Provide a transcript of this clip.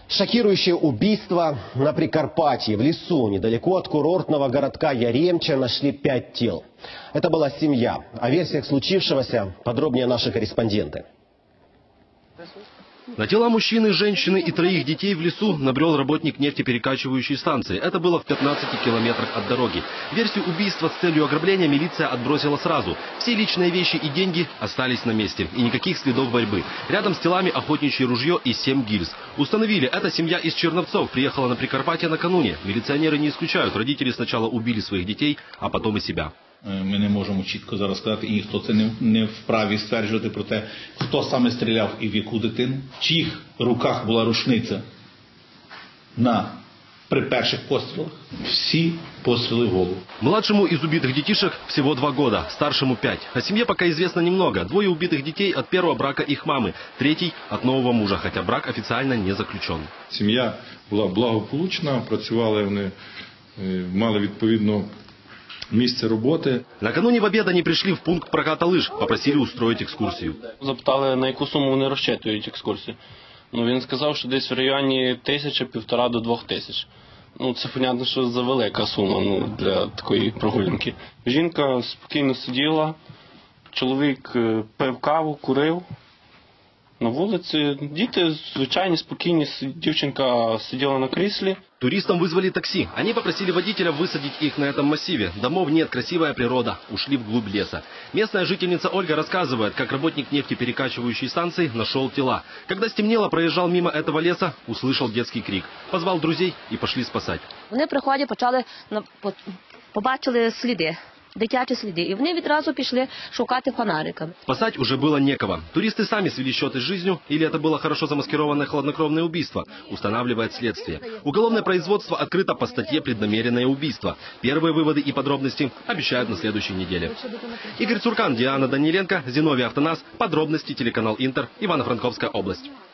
Шокирующее убийство на Прикарпатье. В лесу, недалеко от курортного городка Яремча, нашли 5 тел. Это была семья. О версиях случившегося подробнее наши корреспонденты. На тела мужчины, женщины и 3 детей в лесу набрел работник нефтеперекачивающей станции. Это было в 15 километрах от дороги. Версию убийства с целью ограбления милиция отбросила сразу. Все личные вещи и деньги остались на месте. И никаких следов борьбы. Рядом с телами охотничье ружье и 7 гильз. Установили, эта семья из Черновцов приехала на Прикарпатье накануне. Милиционеры не исключают. Родители сначала убили своих детей, а потом и себя. Ми не можемо чітко зараз сказати, і ніхто це не вправі стверджувати про те, хто саме стріляв і в яку дитину, в чиїх руках була рушниця при перших пострілах. Всі постріли в голову. Младшему из убитых детишек всего 2 года, старшему 5. О семье пока известно немного. 2 убитых детей от первого брака их мамы, 3 от нового мужа, хотя брак официально не заключен. Сім'я була благополучна, працювали вони, мали відповідно місце роботи. Накануне в обед они пришли в пункт проката лыж, попросили устроить екскурсію. Запитали, на яку суму вони розчитують екскурсію. Він сказав, що десь в районі 1000–1,5 до 2000. Це, понятно, що за велика сума для такої прогулянки. Жінка спокійно сиділа, чоловік пив каву, курив. На вулиці діти звичайні, спокійні, дівчинка сиділа на кріслі. Туристам вызвали такси. Они попросили водителя высадить их на этом массиве. Домов нет, красивая природа. Ушли вглубь леса. Местная жительница Ольга рассказывает, как работник нефтеперекачивающей станции нашел тела. Когда стемнело, проезжал мимо этого леса, услышал детский крик. Позвал друзей и пошли спасать. Вони при ході побачили сліди. Дитячі сліди. І вони відразу пішли шукати фонариками. Спасать уже было некого. Туристы сами свели счеты с жизнью, или это было хорошо замаскированное хладнокровное убийство, устанавливает следствие. Уголовное производство открыто по статье «Преднамеренное убийство». Первые выводы и подробности обещают на следующей неделе. Игорь Цуркан, Диана Даниленко, Зиновий Автонас. Подробности телеканал Интер, Ивано-Франковская область.